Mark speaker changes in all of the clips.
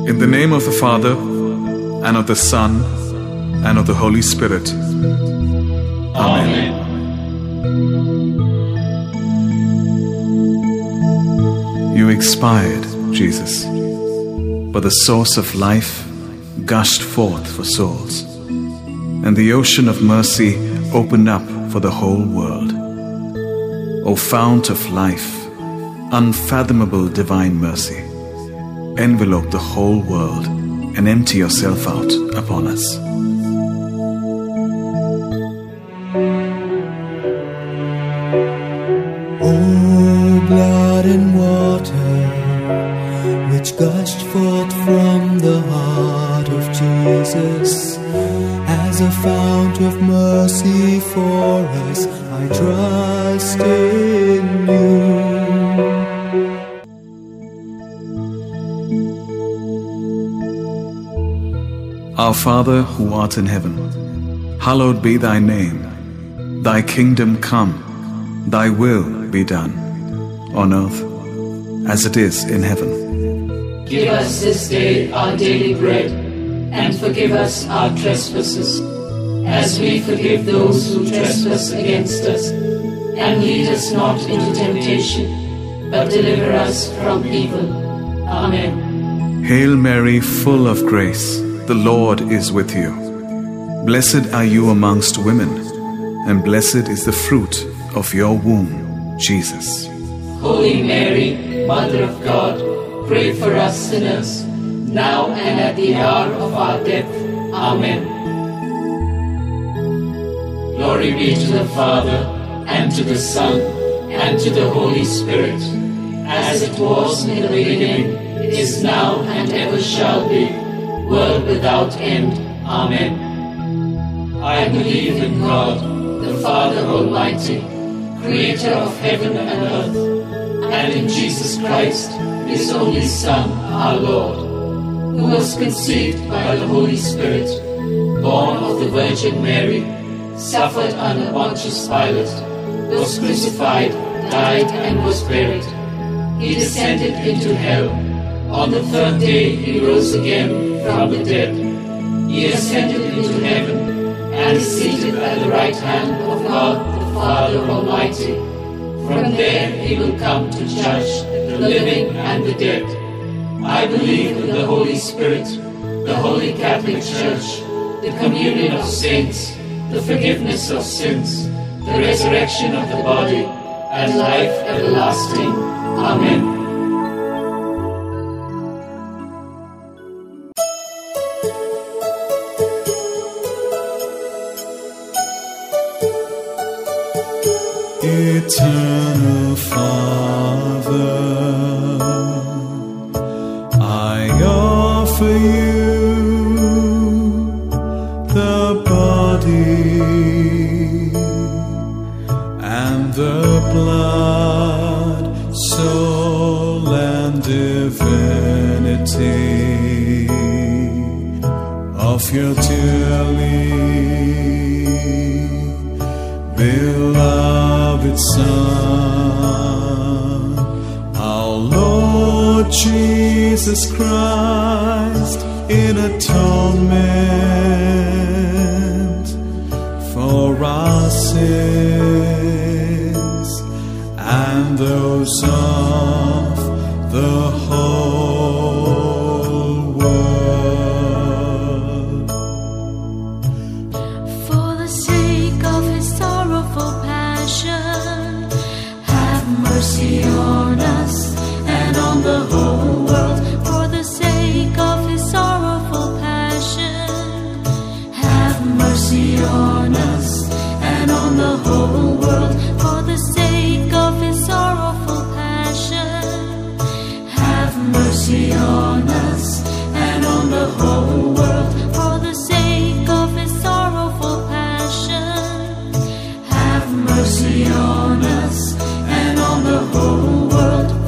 Speaker 1: In the name of the Father, and of the Son, and of the Holy Spirit. Amen. You expired, Jesus, but the source of life gushed forth for souls, and the ocean of mercy opened up for the whole world. O fount of life, unfathomable divine mercy, envelope the whole world and empty yourself out upon us.
Speaker 2: O blood and water, which gushed forth from the heart of Jesus, as a fount of mercy for us, I trust in you.
Speaker 1: Our Father, who art in heaven, hallowed be thy name. Thy kingdom come, thy will be done, on earth as it is in heaven.
Speaker 3: Give us this day our daily bread, and forgive us our trespasses, as we forgive those who trespass against us. And lead us not into temptation, but deliver us from evil. Amen.
Speaker 1: Hail Mary, full of grace, the Lord is with you. Blessed are you amongst women, and blessed is the fruit of your womb, Jesus.
Speaker 3: Holy Mary, Mother of God, pray for us sinners, now and at the hour of our death. Amen. Glory be to the Father, and to the Son, and to the Holy Spirit, as it was in the beginning, is now, and ever shall be, world without end. Amen. I believe in God, the Father Almighty, creator of heaven and earth, and in Jesus Christ, his only Son, our Lord, who was conceived by the Holy Spirit, born of the Virgin Mary, suffered under Pontius Pilate, was crucified, died, and was buried. He descended into hell. On the third day he rose again from the dead. He ascended into heaven, and is seated at the right hand of God the Father Almighty. From there he will come to judge the living and the dead. I believe in the Holy Spirit, the Holy Catholic Church, the communion of saints, the forgiveness of sins, the resurrection of the body, and life everlasting. Amen.
Speaker 2: Eternal Father, I offer you the body and the blood, soul and divinity of your dearly beloved Son, our Lord Jesus Christ, in atonement for our sins and those of the whole world.
Speaker 4: For the sake of his sorrowful passion, have mercy on us and on the whole world. For the sake of his sorrowful passion, have mercy on us and on the whole world. For the sake of his sorrowful passion, have mercy on us and on the whole world. For the sake of his sorrowful passion, have mercy on us and on the whole world.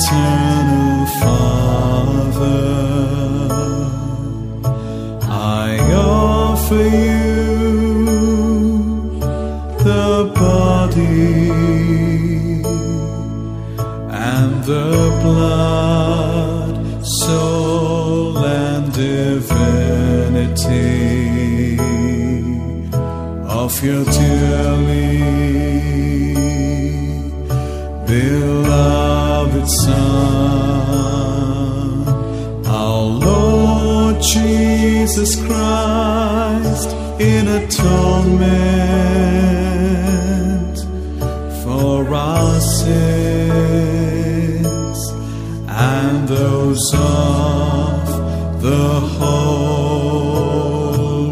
Speaker 2: Eternal Father, I offer you the body and the blood, soul and divinity of your dearly beloved Son, our Lord Jesus Christ, in atonement for our sins and those of the whole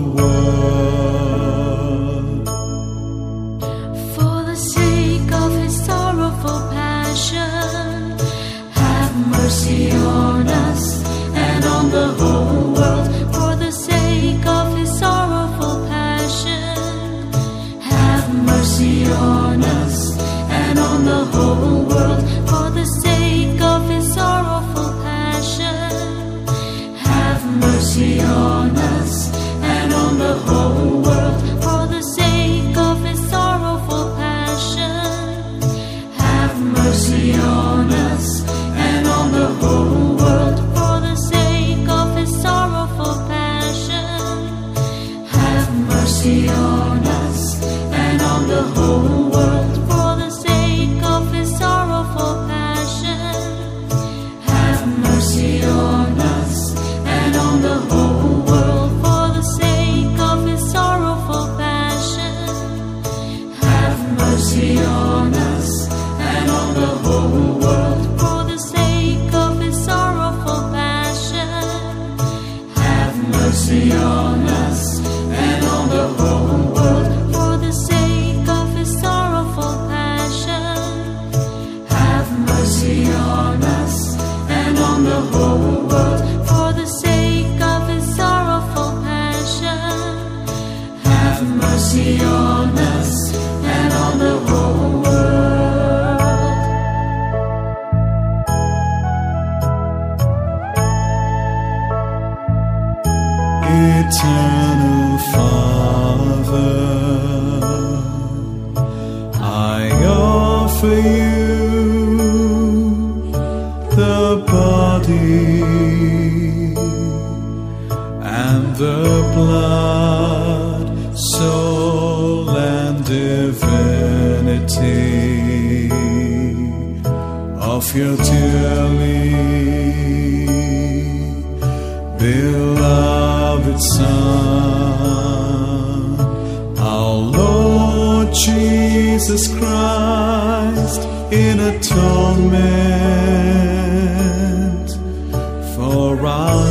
Speaker 2: world.
Speaker 4: For the sake of his sorrowful passion, have mercy on us and on the whole world. For the sake of his sorrowful passion, have mercy on us and on the whole world. For the sake of his sorrowful passion, have mercy on us and on the whole world. For the sake of his sorrowful passion, have mercy on us and on the whole world. For the sake of his sorrowful passion, have mercy on us and on the whole world. For the sake of his sorrowful passion, have mercy on us and on the whole world. For the sake of his sorrowful passion, have mercy on us and on the whole world. For the sake of his sorrowful passion, have mercy on us and on the whole world. For the sake of his sorrowful passion, have mercy on us and on the whole world. For the sake of his sorrowful passion, have mercy on us and on the whole world.
Speaker 2: Eternal Father, I offer you the body and the blood, soul and divinity of your dearly beloved Son, our Lord Jesus Christ, in atonement for our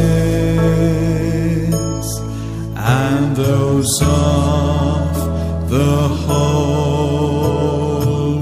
Speaker 2: sins and those of the whole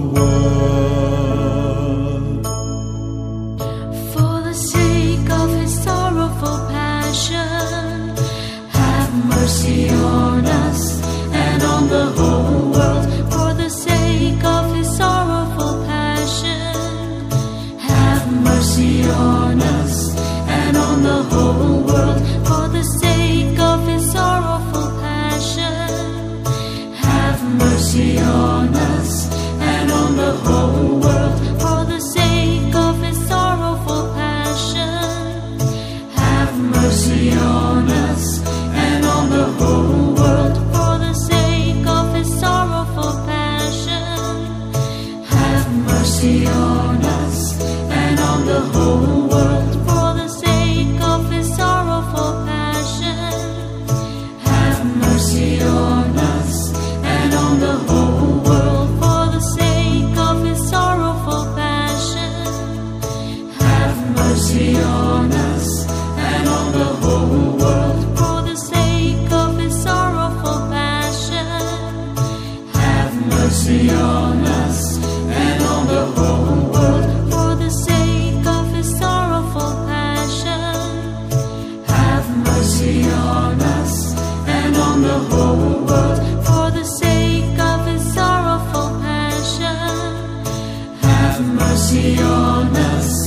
Speaker 2: world.
Speaker 4: For the sake of his sorrowful passion, have mercy on us and on the whole world. For the sake of his sorrowful passion, have mercy on us and on the whole world. For the sake of his sorrowful passion, have mercy on us and on the whole world. For the sake of his sorrowful passion, have mercy on us and on the whole world. For the sake of his sorrowful passion, have mercy on us and on the whole world. For the sake of his sorrowful passion, have mercy on us and on the whole world. For the sake of his sorrowful passion, have mercy on us and on the whole world. For the sake of his sorrowful passion, have mercy on us and on the whole world. For the sake of his sorrowful passion, have mercy on us and on the whole world. For the sake of his sorrowful passion, have mercy on us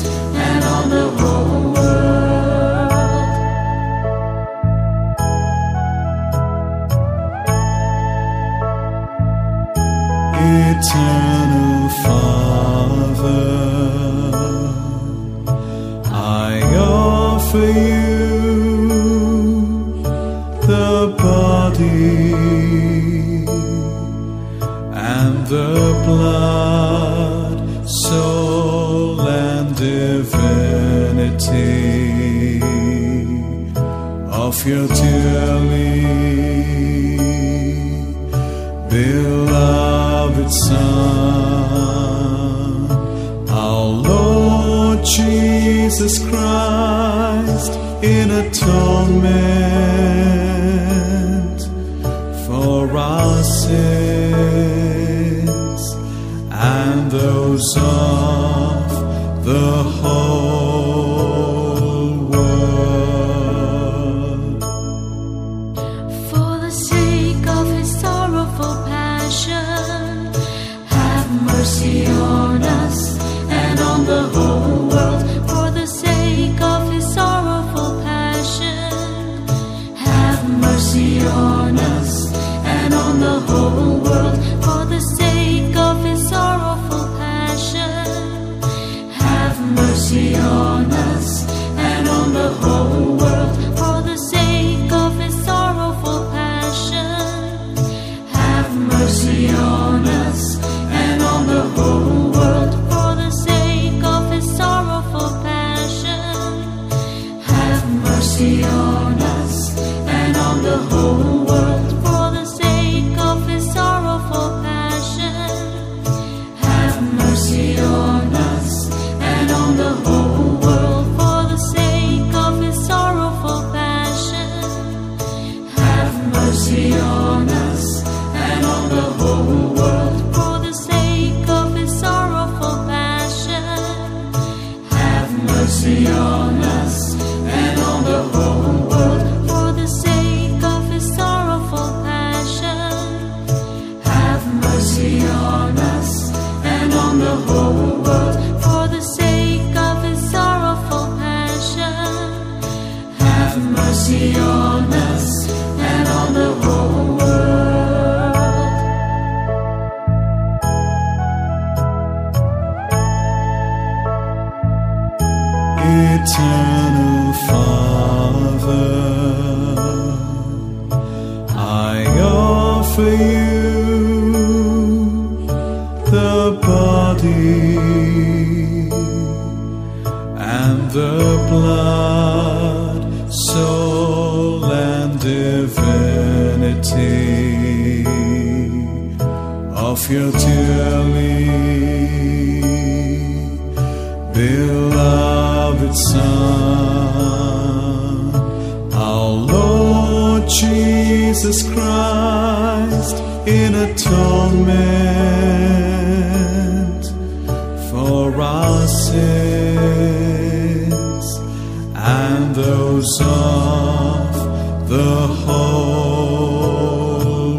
Speaker 2: Eternal Father, I offer you the body and the blood, soul and divinity of your dearly beloved Son, our Lord Jesus Christ, in atonement for our sins and those of the whole world.
Speaker 4: For the sake of his sorrowful passion, have mercy on us and on the whole world. For the sake of his sorrowful passion, have mercy on us and on the whole world. For the sake of his sorrowful passion, have mercy on us and on the whole world. For the sake of his sorrowful passion, have mercy on us and on the whole world. For the sake of his sorrowful passion, have mercy on us and on the whole world. For the sake of his sorrowful passion, have mercy on us and on the whole world. For the sake of his sorrowful passion, have mercy on us and on the whole world. For the sake of his sorrowful passion, have mercy on us and on the whole world. For the sake of his sorrowful passion, have mercy on us and on the whole world. For the sake of his sorrowful passion, have mercy on us and on the whole world.
Speaker 2: Eternal Father, I offer you the body and the blood, soul and divinity of your dearly beloved Son, our Lord Jesus Christ, in atonement for our sins and those of the whole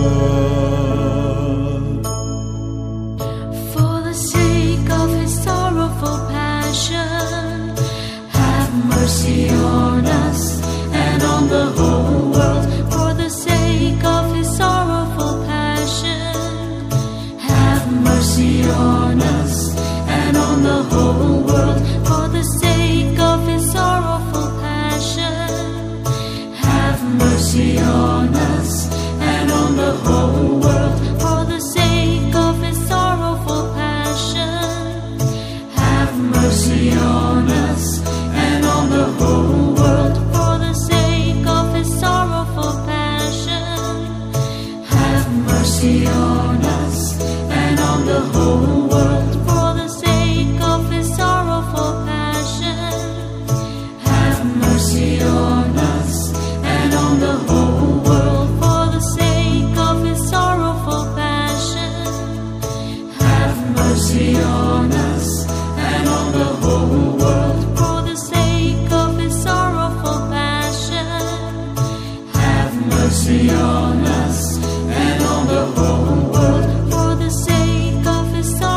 Speaker 2: world.
Speaker 4: For the sake of his sorrowful passion, have mercy on us and on the whole world. For the sake of his sorrowful passion, have mercy on us and on the whole world. For the sake of his sorrowful passion, have mercy on us and on the whole world. For the sake of his sorrowful passion, have mercy on us and on the whole world. For the sake of his sorrowful passion, have mercy on us and on the whole world. For the sake of his sorrowful passion, have mercy on us and on the whole world. For the sake of his sorrowful passion, have mercy on us and on the whole world. For the sake of his sorrowful passion, have mercy on us and on the whole world. For the sake of his sorrowful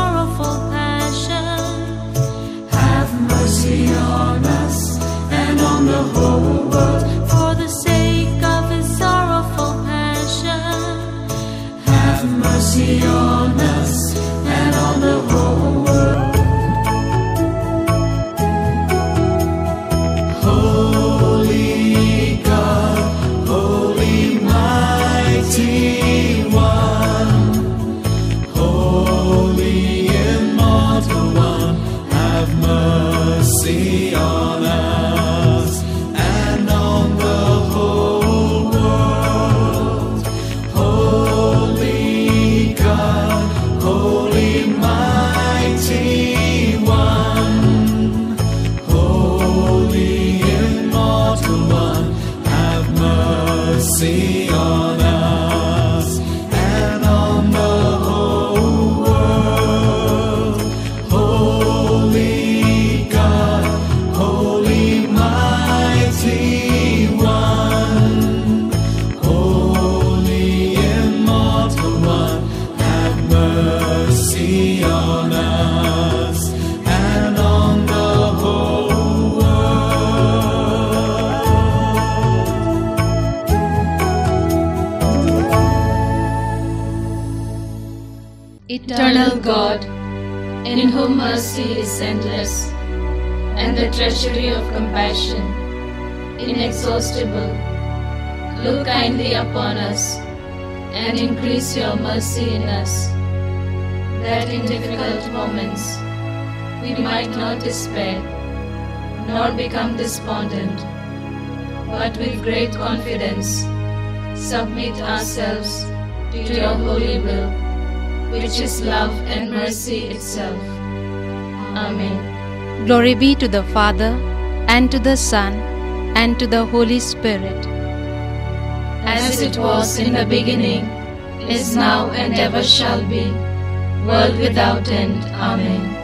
Speaker 4: have mercy on us and on the whole world.
Speaker 2: Holy God, Holy Mighty One, Holy Immortal One, have mercy on us and on the whole world. Holy God, Holy Mighty One, Holy Immortal One, have mercy on us and on the whole world. Holy God, Holy Mighty One, Holy Immortal One, have mercy on us and on the whole world.
Speaker 3: Eternal God, in whom mercy is endless, and the treasury of compassion inexhaustible, look kindly upon us and increase your mercy in us, that in difficult moments we might not despair nor become despondent, but with great confidence submit ourselves to your holy will, which is love and mercy itself. Amen.
Speaker 5: Glory be to the Father, and to the Son, and to the Holy Spirit.
Speaker 3: As it was in the beginning, is now, and ever shall be, world without end. Amen.